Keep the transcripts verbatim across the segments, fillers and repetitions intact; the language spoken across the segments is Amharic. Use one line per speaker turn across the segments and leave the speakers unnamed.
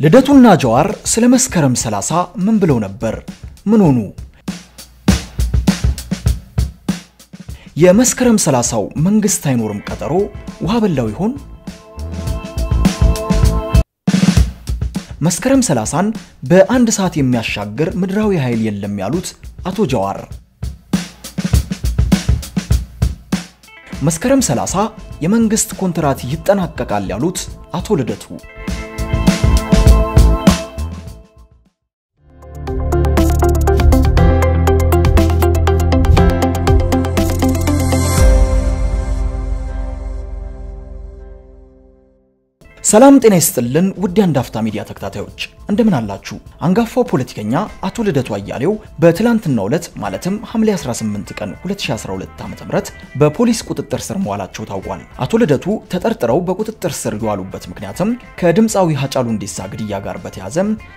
ልደቱና ጀዋር ስለ መስከረም ሰላሳ ምን ብለው ነበር? ምን ሆኑ? የመስከረም ሰላሳው መንግስት አይኖርም ቀጠሮ ውሃ በላው ይሆን? መስከረም ሰላሳን በአንድ ሰዓት የሚያሻግር ምድራዊ ኃይል የለም ያሉት አቶ ጀዋር መስከረም ሰላሳ የመንግስት ኮንትራት ይጠናቀቃል ያሉት አቶ ልደቱ ሰላም ጤና ይስጥልን ውድ አንዳፍታ ሚዲያ ተከታታዮች እንደምን አላችሁ? አንጋፋው ፖለቲከኛ አቶ ልደቱ አያሌው በትላንትናው ዕለት ማለትም ሐምሌ አስራ ስምንት ቀን ሁለት ሺህ አስራ ሁለት ዓ.ም በፖሊስ ቁጥጥር ስር መዋላቸው ታውቋል። አቶ ልደቱ ተጠርጥረው በቁጥጥር ስር የዋሉበት ምክንያትም ከድምጻዊ ሀጫሉ ሁንዴሳ ግድያ ጋር በተያያዘ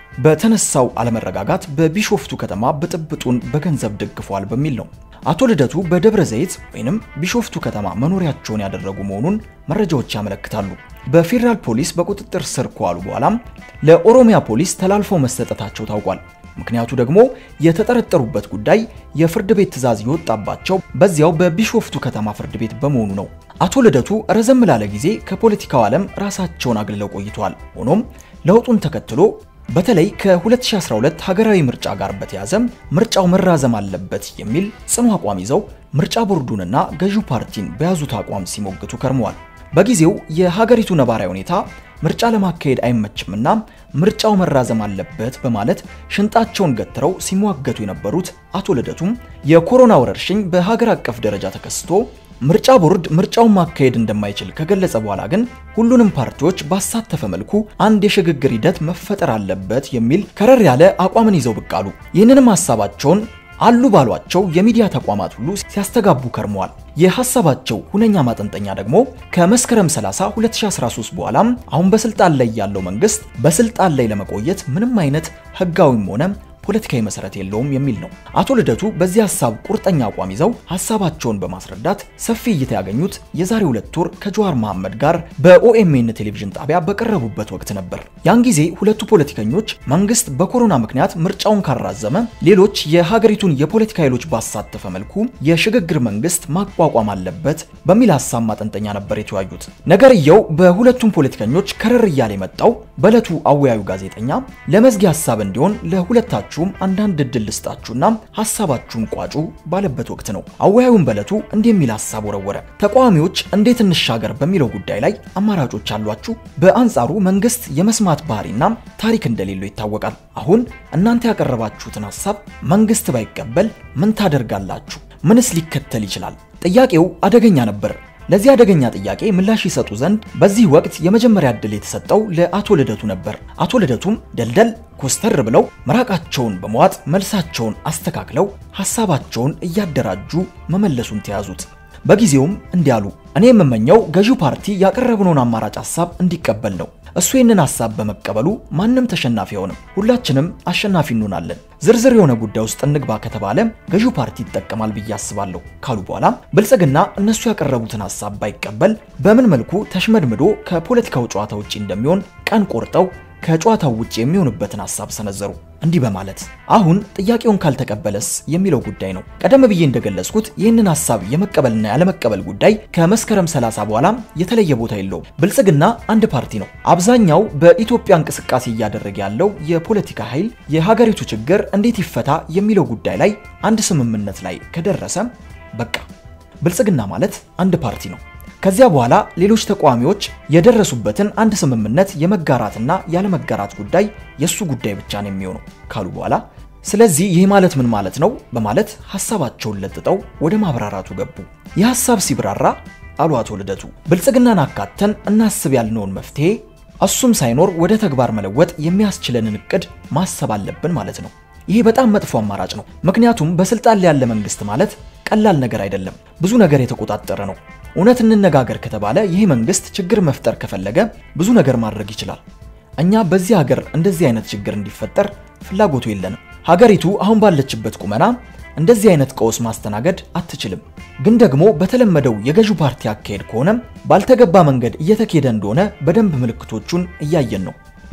በተነሳው አለመረጋጋት በቢሾፍቱ ከተማ ብጥብጡን በገንዘብ ደግፏል በሚል ነው። አቶ ልደቱ በደብረ ዘይት ወይንም ቢሾፍቱ ከተማ መኖሪያቸውን ያደረጉ መሆኑን መረጃዎች ያመለክታሉ። በፌደራል ፖሊስ በቁጥጥር ስር ከዋሉ በኋላ ለኦሮሚያ ፖሊስ ተላልፈው መሰጠታቸው ታውቋል። ምክንያቱ ደግሞ የተጠረጠሩበት ጉዳይ የፍርድ ቤት ትዕዛዝ ይወጣባቸው በዚያው በቢሾፍቱ ከተማ ፍርድ ቤት በመሆኑ ነው። አቶ ልደቱ ረዘም ላለ ጊዜ ከፖለቲካው ዓለም ራሳቸውን አግልለው ቆይተዋል። ሆኖም ለውጡን ተከትሎ በተለይ ከ2012 ሀገራዊ ምርጫ ጋር በተያያዘ ምርጫው መራዘም አለበት የሚል ጽኑ አቋም ይዘው ምርጫ ቦርዱንና ገዢው ፓርቲን በያዙት አቋም ሲሞግቱ ከርመዋል። በጊዜው የሀገሪቱ ነባራዊ ሁኔታ ምርጫ ለማካሄድ አይመችምና ምርጫው መራዘም አለበት በማለት ሽንጣቸውን ገትረው ሲሟገቱ የነበሩት አቶ ልደቱም የኮሮና ወረርሽኝ በሀገር አቀፍ ደረጃ ተከስቶ ምርጫ ቦርድ ምርጫውን ማካሄድ እንደማይችል ከገለጸ በኋላ ግን ሁሉንም ፓርቲዎች ባሳተፈ መልኩ አንድ የሽግግር ሂደት መፈጠር አለበት የሚል ከረር ያለ አቋምን ይዘው ብቅ አሉ። ይህንንም ሐሳባቸውን አሉ ባሏቸው የሚዲያ ተቋማት ሁሉ ሲያስተጋቡ ከርመዋል። የሐሳባቸው ሁነኛ ማጠንጠኛ ደግሞ ከመስከረም ሰላሳ ሁለት ሺህ አስራ ሶስት በኋላ አሁን በስልጣን ላይ ያለው መንግስት በስልጣን ላይ ለመቆየት ምንም አይነት ህጋዊም ሆነ ፖለቲካዊ መሰረት የለውም የሚል ነው። አቶ ልደቱ በዚህ ሐሳብ ቁርጠኛ አቋም ይዘው ሐሳባቸውን በማስረዳት ሰፊ እይታ ያገኙት የዛሬ ሁለት ወር ከጀዋር መሐመድ ጋር በኦኤምኤን ቴሌቪዥን ጣቢያ በቀረቡበት ወቅት ነበር። ያን ጊዜ ሁለቱ ፖለቲከኞች መንግስት በኮሮና ምክንያት ምርጫውን ካራዘመ ሌሎች የሀገሪቱን የፖለቲካ ኃይሎች ባሳተፈ መልኩ የሽግግር መንግስት ማቋቋም አለበት በሚል ሐሳብ ማጠንጠኛ ነበር የተወያዩት። ነገርየው በሁለቱም ፖለቲከኞች ከረር እያለ የመጣው በዕለቱ አወያዩ ጋዜጠኛ ለመዝጊያ ሐሳብ እንዲሆን ለሁለታቸው አንዳንድ ድል ልስጣችሁና ሐሳባችሁን ቋጩ ባለበት ወቅት ነው። አወያዩን በለቱ እንደሚል ሐሳብ ወረወረ። ተቋሚዎች እንዴት እንሻገር በሚለው ጉዳይ ላይ አማራጮች አሏችሁ። በአንጻሩ መንግስት የመስማት ባህሪና ታሪክ እንደሌለው ይታወቃል። አሁን እናንተ ያቀረባችሁትን ሐሳብ መንግስት ባይቀበል ምን ታደርጋላችሁ? ምንስ ሊከተል ይችላል? ጥያቄው አደገኛ ነበር። ለዚህ አደገኛ ጥያቄ ምላሽ ይሰጡ ዘንድ በዚህ ወቅት የመጀመሪያ ዕድል የተሰጠው ለአቶ ልደቱ ነበር። አቶ ልደቱም ደልደል ኮስተር ብለው መራቃቸውን በመዋጥ መልሳቸውን አስተካክለው ሐሳባቸውን እያደራጁ መመለሱን ተያዙት። በጊዜውም እንዲያሉ እኔ የምመኘው ገዢው ፓርቲ ያቀረብነውን አማራጭ ሐሳብ እንዲቀበል ነው። እሱ የነን ሐሳብ በመቀበሉ ማንንም ተሸናፊ አይሆንም፣ ሁላችንም አሸናፊ እንሆናለን። ዝርዝር የሆነ ጉዳይ ውስጥ እንግባ ከተባለ ገዢው ፓርቲ ይጠቀማል ብዬ አስባለሁ ካሉ በኋላ ብልጽግና እነሱ ያቀረቡትን ሐሳብ ባይቀበል በምን መልኩ ተሽመድምዶ ከፖለቲካው ጨዋታ ውጪ እንደሚሆን ቀን ቆርጠው ከጨዋታው ውጪ የሚሆንበትን ሐሳብ ሰነዘሩ። እንዲህ በማለት አሁን ጥያቄውን ካልተቀበለስ የሚለው ጉዳይ ነው። ቀደም ብዬ እንደገለጽኩት ይህንን ሐሳብ የመቀበልና ያለመቀበል ጉዳይ ከመስከረም ሰላሳ በኋላ የተለየ ቦታ የለውም። ብልጽግና አንድ ፓርቲ ነው። አብዛኛው በኢትዮጵያ እንቅስቃሴ እያደረገ ያለው የፖለቲካ ኃይል የሀገሪቱ ችግር እንዴት ይፈታ የሚለው ጉዳይ ላይ አንድ ስምምነት ላይ ከደረሰ በቃ ብልጽግና ማለት አንድ ፓርቲ ነው። ከዚያ በኋላ ሌሎች ተቋሚዎች የደረሱበትን አንድ ስምምነት የመጋራትና ያለመጋራት ጉዳይ የሱ ጉዳይ ብቻ ነው የሚሆነው ካሉ በኋላ ስለዚህ ይሄ ማለት ምን ማለት ነው በማለት ሐሳባቸውን ለጥጠው ወደ ማብራራቱ ገቡ። የሐሳብ ሲብራራ አሉ አቶ ልደቱ ብልጽግናን አካተን እናስብ ያልነውን መፍትሄ እሱም ሳይኖር ወደ ተግባር መለወጥ የሚያስችለንን እቅድ ማሰብ አለብን ማለት ነው። ይሄ በጣም መጥፎ አማራጭ ነው። ምክንያቱም በስልጣን ላይ ያለ መንግስት ማለት ቀላል ነገር አይደለም፣ ብዙ ነገር የተቆጣጠረ ነው። እውነት እንነጋገር ከተባለ ይሄ መንግስት ችግር መፍጠር ከፈለገ ብዙ ነገር ማድረግ ይችላል። እኛ በዚህ ሀገር እንደዚህ አይነት ችግር እንዲፈጠር ፍላጎቱ የለንም። ሀገሪቱ አሁን ባለችበት ቁመና እንደዚህ አይነት ቀውስ ማስተናገድ አትችልም። ግን ደግሞ በተለመደው የገዢው ፓርቲ አካሄድ ከሆነ ባልተገባ መንገድ እየተኬደ እንደሆነ በደንብ ምልክቶቹን እያየን ነው።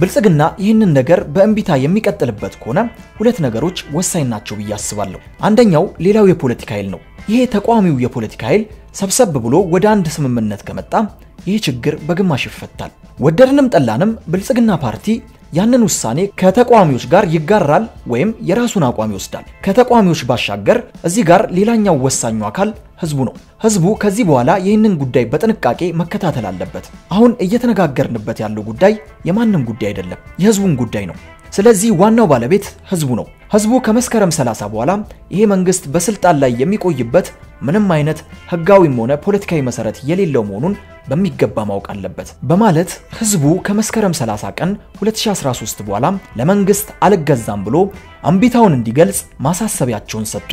ብልጽግና ይህንን ነገር በእንቢታ የሚቀጥልበት ከሆነ ሁለት ነገሮች ወሳኝ ናቸው ብዬ አስባለሁ። አንደኛው ሌላው የፖለቲካ ኃይል ነው። ይሄ ተቋሚው የፖለቲካ ኃይል ሰብሰብ ብሎ ወደ አንድ ስምምነት ከመጣ ይህ ችግር በግማሽ ይፈታል። ወደድንም ጠላንም ብልጽግና ፓርቲ ያንን ውሳኔ ከተቋሚዎች ጋር ይጋራል ወይም የራሱን አቋም ይወስዳል። ከተቋሚዎች ባሻገር እዚህ ጋር ሌላኛው ወሳኙ አካል ህዝቡ ነው። ህዝቡ ከዚህ በኋላ ይህንን ጉዳይ በጥንቃቄ መከታተል አለበት። አሁን እየተነጋገርንበት ያለው ጉዳይ የማንም ጉዳይ አይደለም፣ የህዝቡን ጉዳይ ነው። ስለዚህ ዋናው ባለቤት ህዝቡ ነው። ህዝቡ ከመስከረም ሰላሳ በኋላ ይሄ መንግስት በስልጣን ላይ የሚቆይበት ምንም አይነት ህጋዊም ሆነ ፖለቲካዊ መሰረት የሌለው መሆኑን በሚገባ ማወቅ አለበት በማለት ህዝቡ ከመስከረም ሰላሳ ቀን ሁለት ሺህ አስራ ሶስት በኋላ ለመንግስት አልገዛም ብሎ አንቢታውን እንዲገልጽ ማሳሰቢያቸውን ሰጡ።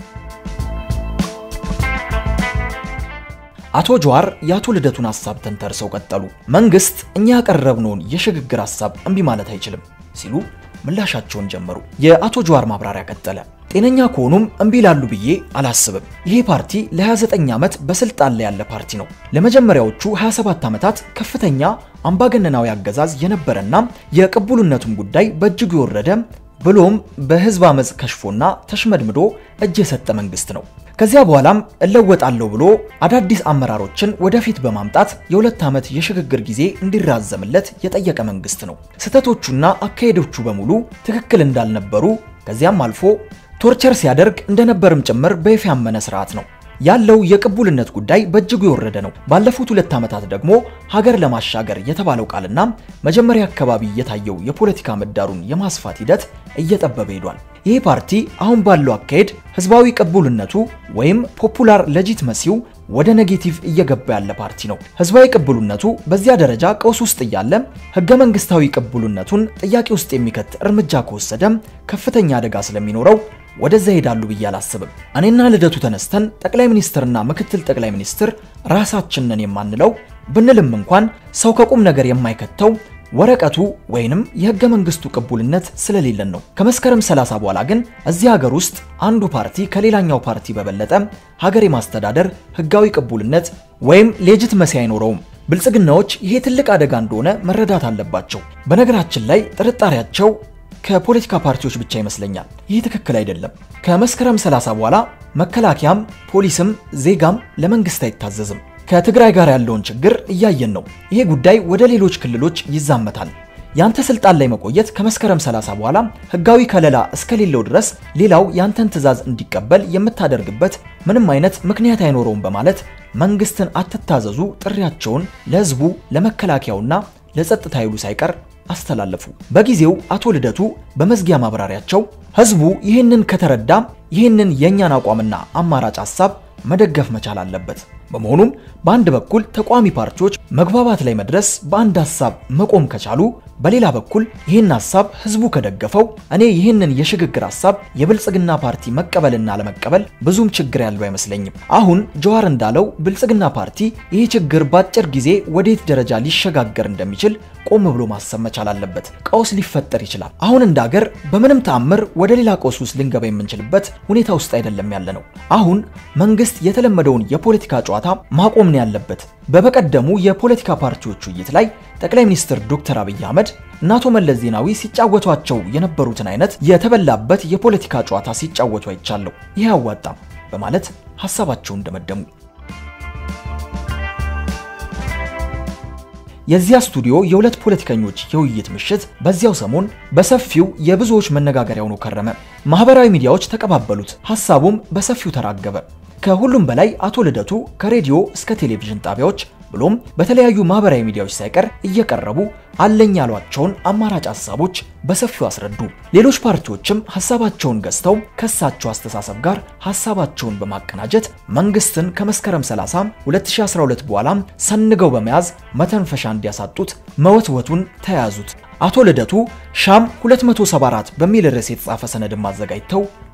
አቶ ጀዋር ያቶ ልደቱን ሐሳብ ተንተርሰው ቀጠሉ። መንግስት እኛ ያቀረብነውን የሽግግር ሐሳብ እንቢ ማለት አይችልም ሲሉ ምላሻቸውን ጀመሩ። የአቶ ጀዋር ማብራሪያ ቀጠለ። ጤነኛ ከሆኑም እንቢ ይላሉ ብዬ አላስብም። ይሄ ፓርቲ ለ29 ዓመት በስልጣን ላይ ያለ ፓርቲ ነው። ለመጀመሪያዎቹ ሃያ ሰባት ዓመታት ከፍተኛ አምባገነናዊ አገዛዝ የነበረና የቅቡልነቱም ጉዳይ በእጅጉ የወረደ ብሎም በህዝብ አመጽ ከሽፎና ተሽመድምዶ እጅ የሰጠ መንግስት ነው። ከዚያ በኋላም እለወጣለሁ ብሎ አዳዲስ አመራሮችን ወደፊት በማምጣት የሁለት ዓመት የሽግግር ጊዜ እንዲራዘምለት የጠየቀ መንግስት ነው። ስተቶቹና አካሄዶቹ በሙሉ ትክክል እንዳልነበሩ ከዚያም አልፎ ቶርቸር ሲያደርግ እንደነበርም ጭምር በይፋ ያመነ ስርዓት ነው። ያለው የቅቡልነት ጉዳይ በእጅጉ የወረደ ነው። ባለፉት ሁለት ዓመታት ደግሞ ሀገር ለማሻገር የተባለው ቃልና መጀመሪያ አካባቢ የታየው የፖለቲካ ምህዳሩን የማስፋት ሂደት እየጠበበ ሄዷል። ይህ ፓርቲ አሁን ባለው አካሄድ ህዝባዊ ቅቡልነቱ ወይም ፖፑላር ሌጂቲመሲው ወደ ኔጌቲቭ እየገባ ያለ ፓርቲ ነው። ህዝባዊ ቅቡልነቱ በዚያ ደረጃ ቀውስ ውስጥ እያለ ህገ መንግስታዊ ቅቡልነቱን ጥያቄ ውስጥ የሚከት እርምጃ ከወሰደ ከፍተኛ አደጋ ስለሚኖረው ወደዛ ሄዳሉ ብዬ አላስብም። እኔና ልደቱ ተነስተን ጠቅላይ ሚኒስትርና ምክትል ጠቅላይ ሚኒስትር ራሳችንን የማንለው ብንልም እንኳን ሰው ከቁም ነገር የማይከተው ወረቀቱ ወይንም የህገ መንግስቱ ቅቡልነት ስለሌለን ነው። ከመስከረም ሰላሳ በኋላ ግን እዚህ ሀገር ውስጥ አንዱ ፓርቲ ከሌላኛው ፓርቲ በበለጠ ሀገር የማስተዳደር ህጋዊ ቅቡልነት ወይም ሌጂቲመሲ አይኖረውም። ብልጽግናዎች ይሄ ትልቅ አደጋ እንደሆነ መረዳት አለባቸው። በነገራችን ላይ ጥርጣሬያቸው ከፖለቲካ ፓርቲዎች ብቻ ይመስለኛል። ይህ ትክክል አይደለም። ከመስከረም ሰላሳ በኋላ መከላከያም ፖሊስም ዜጋም ለመንግስት አይታዘዝም። ከትግራይ ጋር ያለውን ችግር እያየን ነው። ይሄ ጉዳይ ወደ ሌሎች ክልሎች ይዛመታል። ያንተ ስልጣን ላይ መቆየት ከመስከረም ሰላሳ በኋላ ህጋዊ ከለላ እስከሌለው ድረስ ሌላው ያንተን ትዕዛዝ እንዲቀበል የምታደርግበት ምንም አይነት ምክንያት አይኖረውም በማለት መንግስትን አትታዘዙ ጥሪያቸውን ለህዝቡ ለመከላከያውና ለጸጥታ ኃይሉ ሳይቀር አስተላለፉ። በጊዜው አቶ ልደቱ በመዝጊያ ማብራሪያቸው ህዝቡ ይህንን ከተረዳ ይህንን የኛን አቋምና አማራጭ ሐሳብ መደገፍ መቻል አለበት። በመሆኑም በአንድ በኩል ተቋሚ ፓርቲዎች መግባባት ላይ መድረስ በአንድ ሐሳብ መቆም ከቻሉ፣ በሌላ በኩል ይህን ሐሳብ ህዝቡ ከደገፈው እኔ ይህንን የሽግግር ሐሳብ የብልጽግና ፓርቲ መቀበልና ለመቀበል ብዙም ችግር ያለው አይመስለኝም። አሁን ጀዋር እንዳለው ብልጽግና ፓርቲ ይህ ችግር በአጭር ጊዜ ወዴት ደረጃ ሊሸጋገር እንደሚችል ቆም ብሎ ማሰብ መቻል አለበት። ቀውስ ሊፈጠር ይችላል። አሁን እንደ ሀገር በምንም ተአምር ወደ ሌላ ቀውስ ውስጥ ልንገባ የምንችልበት ሁኔታ ውስጥ አይደለም ያለ ነው። አሁን መንግስት የተለመደውን የፖለቲካ ጨዋታ ማቆም ነው ያለበት። በበቀደሙ የፖለቲካ ፓርቲዎች ውይይት ላይ ጠቅላይ ሚኒስትር ዶክተር አብይ አህመድ እና አቶ መለስ ዜናዊ ሲጫወቷቸው የነበሩትን አይነት የተበላበት የፖለቲካ ጨዋታ ሲጫወቱ አይቻለው። ይህ አዋጣም በማለት ሐሳባቸውን እንደመደሙ የዚያ ስቱዲዮ የሁለት ፖለቲከኞች የውይይት ምሽት በዚያው ሰሞን በሰፊው የብዙዎች መነጋገሪያ ሆኖ ከረመ። ማህበራዊ ሚዲያዎች ተቀባበሉት፣ ሐሳቡም በሰፊው ተራገበ። ከሁሉም በላይ አቶ ልደቱ ከሬዲዮ እስከ ቴሌቪዥን ጣቢያዎች ብሎም በተለያዩ ማህበራዊ ሚዲያዎች ሳይቀር እየቀረቡ አለኝ ያሏቸውን አማራጭ ሐሳቦች በሰፊው አስረዱ። ሌሎች ፓርቲዎችም ሐሳባቸውን ገዝተው ከሳቸው አስተሳሰብ ጋር ሐሳባቸውን በማቀናጀት መንግስትን ከመስከረም ሰላሳ ሁለት ሺህ አስራ ሁለት በኋላ ሰንገው በመያዝ መተንፈሻ እንዲያሳጡት መወትወቱን ተያዙት። አቶ ልደቱ ሻም ሁለት መቶ ሰባ አራት በሚል ርዕስ የተጻፈ ሰነድም አዘጋጅተው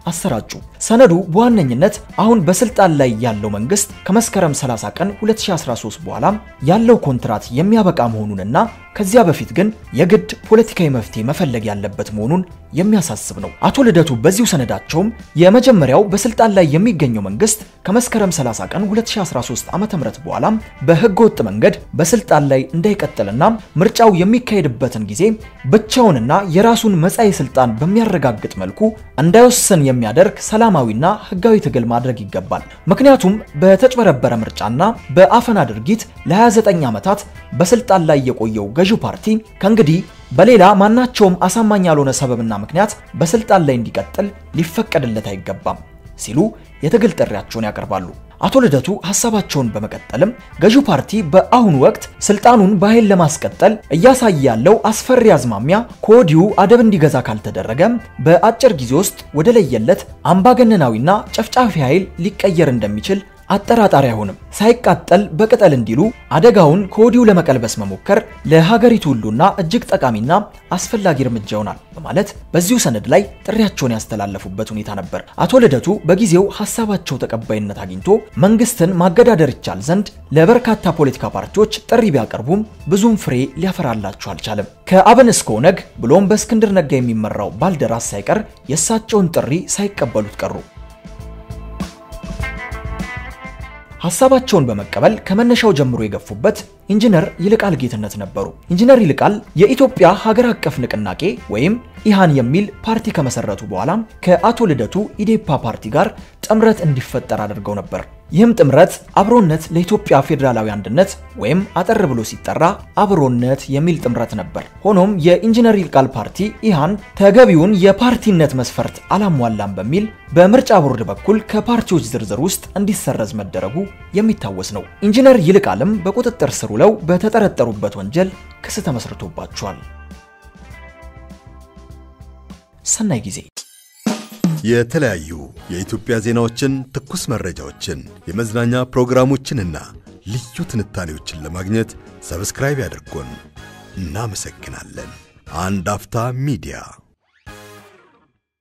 አሰራጩ። ሰነዱ በዋነኝነት አሁን በስልጣን ላይ ያለው መንግስት ከመስከረም ሰላሳ ቀን ሁለት ሺህ አስራ ሶስት በኋላ ያለው ኮንትራት የሚያበቃ መሆኑንና ከዚያ በፊት ግን የግድ ፖለቲካዊ መፍትሄ መፈለግ ያለበት መሆኑን የሚያሳስብ ነው። አቶ ልደቱ በዚሁ ሰነዳቸውም የመጀመሪያው በስልጣን ላይ የሚገኘው መንግስት ከመስከረም ሰላሳ ቀን ሁለት ሺህ አስራ ሶስት ዓመተ ምህረት በኋላ በህገወጥ መንገድ በስልጣን ላይ እንዳይቀጥልና ምርጫው የሚካሄድበትን ጊዜ ብቻውንና የራሱን መጻኢ ስልጣን በሚያረጋግጥ መልኩ እንዳይወሰን የሚያደርግ ሰላማዊና ህጋዊ ትግል ማድረግ ይገባል። ምክንያቱም በተጭበረበረ ምርጫና በአፈና ድርጊት ለ29 ዓመታት በስልጣን ላይ የቆየው ገዢው ፓርቲ ከእንግዲህ በሌላ ማናቸውም አሳማኝ ያልሆነ ሰበብና ምክንያት በስልጣን ላይ እንዲቀጥል ሊፈቀድለት አይገባም ሲሉ የትግል ጥሪያቸውን ያቀርባሉ። አቶ ልደቱ ሐሳባቸውን በመቀጠልም ገዢው ፓርቲ በአሁኑ ወቅት ስልጣኑን በኃይል ለማስቀጠል እያሳየ ያለው አስፈሪ አዝማሚያ ከወዲሁ አደብ እንዲገዛ ካልተደረገ በአጭር ጊዜ ውስጥ ወደ ለየለት አምባገነናዊና ጨፍጫፊ ኃይል ሊቀየር እንደሚችል አጠራጣሪ አይሆንም። ሳይቃጠል በቅጠል እንዲሉ አደጋውን ከወዲሁ ለመቀልበስ መሞከር ለሀገሪቱ ሁሉና እጅግ ጠቃሚና አስፈላጊ እርምጃ ይሆናል በማለት በዚሁ ሰነድ ላይ ጥሪያቸውን ያስተላለፉበት ሁኔታ ነበር። አቶ ልደቱ በጊዜው ሐሳባቸው ተቀባይነት አግኝቶ መንግስትን ማገዳደር ይቻል ዘንድ ለበርካታ ፖለቲካ ፓርቲዎች ጥሪ ቢያቀርቡም ብዙም ፍሬ ሊያፈራላቸው አልቻለም። ከአብን እስከ ኦነግ ብሎም በእስክንድር ነጋ የሚመራው ባልደራስ ሳይቀር የእሳቸውን ጥሪ ሳይቀበሉት ቀሩ። ሐሳባቸውን በመቀበል ከመነሻው ጀምሮ የገፉበት ኢንጂነር ይልቃል ጌትነት ነበሩ። ኢንጂነር ይልቃል የኢትዮጵያ ሀገር አቀፍ ንቅናቄ ወይም ኢሃን የሚል ፓርቲ ከመሰረቱ በኋላ ከአቶ ልደቱ ኢዴፓ ፓርቲ ጋር ጥምረት እንዲፈጠር አድርገው ነበር። ይህም ጥምረት አብሮነት ለኢትዮጵያ ፌደራላዊ አንድነት ወይም አጠር ብሎ ሲጠራ አብሮነት የሚል ጥምረት ነበር። ሆኖም የኢንጂነር ይልቃል ፓርቲ ኢሃን ተገቢውን የፓርቲነት መስፈርት አላሟላም በሚል በምርጫ ቦርድ በኩል ከፓርቲዎች ዝርዝር ውስጥ እንዲሰረዝ መደረጉ የሚታወስ ነው። ኢንጂነር ይልቃልም በቁጥጥር ስር ውለው በተጠረጠሩበት ወንጀል ክስ ተመስርቶባቸዋል። ሰናይ ጊዜ።
የተለያዩ የኢትዮጵያ ዜናዎችን፣ ትኩስ መረጃዎችን፣ የመዝናኛ ፕሮግራሞችንና ልዩ ትንታኔዎችን ለማግኘት ሰብስክራይብ ያድርጉን። እናመሰግናለን። አንዳፍታ ሚዲያ